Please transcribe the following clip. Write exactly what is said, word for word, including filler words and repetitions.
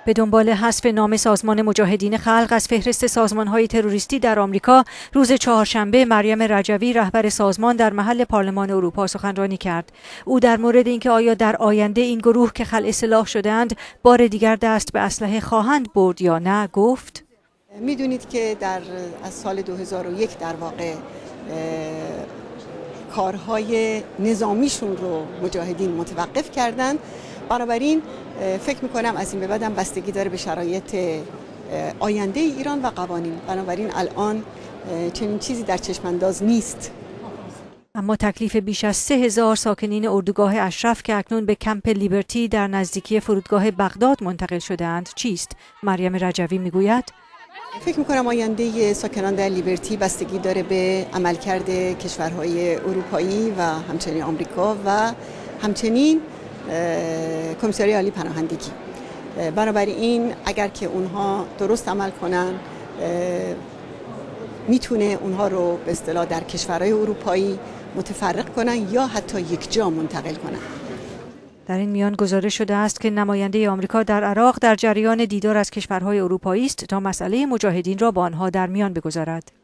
به دنبال حذف نام سازمان مجاهدین خلق از فهرست سازمان‌های تروریستی در آمریکا، روز چهارشنبه مریم رجوی رهبر سازمان در محل پارلمان اروپا سخنرانی کرد. او در مورد اینکه آیا در آینده این گروه که خلع سلاح شده‌اند بار دیگر دست به اسلحه خواهند برد یا نه، گفت: میدونید که در از سال دو هزار و یک در واقع کارهای نظامیشون رو مجاهدین متوقف کردن. بنابراین فکر میکنم از این به بعدم بستگی داره به شرایط آینده ایران و قوانین. بنابراین الان چنین چیزی در چشم انداز نیست. اما تکلیف بیش از سه هزار ساکنین اردوگاه اشرف که اکنون به کمپ لیبرتی در نزدیکی فرودگاه بغداد منتقل شده‌اند چیست؟ مریم رجوی میگوید: فکر میکنم آینده ساکنان در لیبرتی بستگی داره به عملکرد کشورهای اروپایی و همچنین آمریکا و همچنین کمیسری عالی پناهندگی. بنابراین اگر که اونها درست عمل کنن میتونه اونها رو به اصطلاح در کشورهای اروپایی متفرق کنن یا حتی یک جا منتقل کنن. در این میان گزارش شده است که نماینده آمریکا در عراق در جریان دیدار از کشورهای اروپایی است تا مسئله مجاهدین را با آنها در میان بگذارد.